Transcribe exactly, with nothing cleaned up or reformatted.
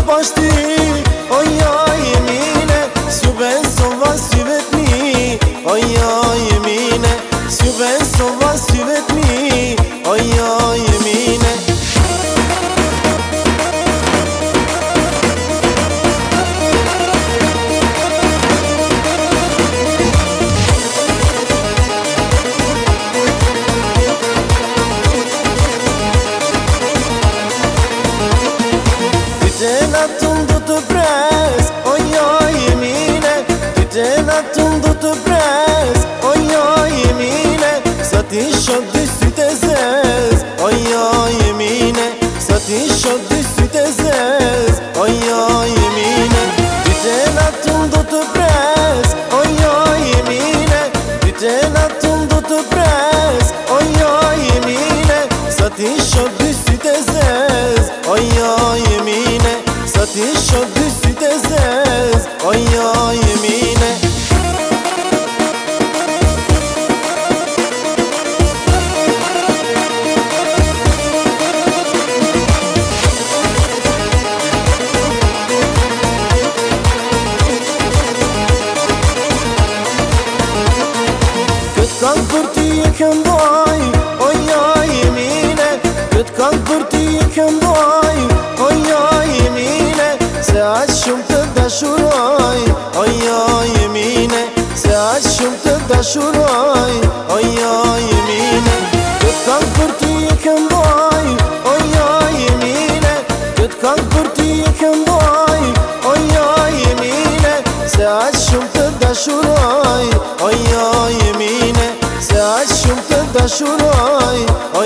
bashti Oja jemine S'ju ben sova syve t'mi Oja jemine S'ju ben sova syve t'mi Oja jemine Tena tundu të pres, oja jemine Tena tundu të pres, oja jemine Sa ti shok dy sytë e zez, oja jemine Sa ti shok dy sytë e zez, oja jemine Tena tundu të pres, oja jemine Tena tundu të pres, oja jemine Sa ti shok dy sytë e zez, oja jemine Sa ti shok dy sytë e zez, oja jemine Këtë kanë për ti e këndoj, oja jemine Këtë kanë për ti e këndoj, oja jemine Se aq shumë të dashuroj, oja jemine Se aq shumë të dashuroj, oja jemine Këtë kanë për ti e këndoj, oja jemine Këtë kanë për ti e këndoj, oja jemine Se aq shumë të dashuroj, oja jemine Se aq shumë të dashuroj